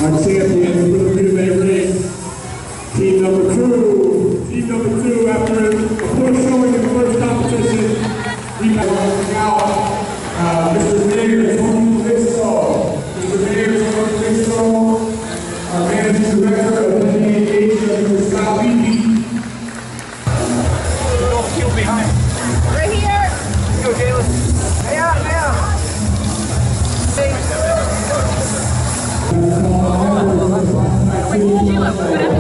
our champion for the relay race. Team number two, after a poor showing in the first competition, we have out Mr. Mayor Tony Fixall. Mr. Mayor Tony Fixall, our managing director of NBA Mr. Scott Levy. Don't kill behind. Right here. Go, Jalen. Hey out now. Where's Jalen?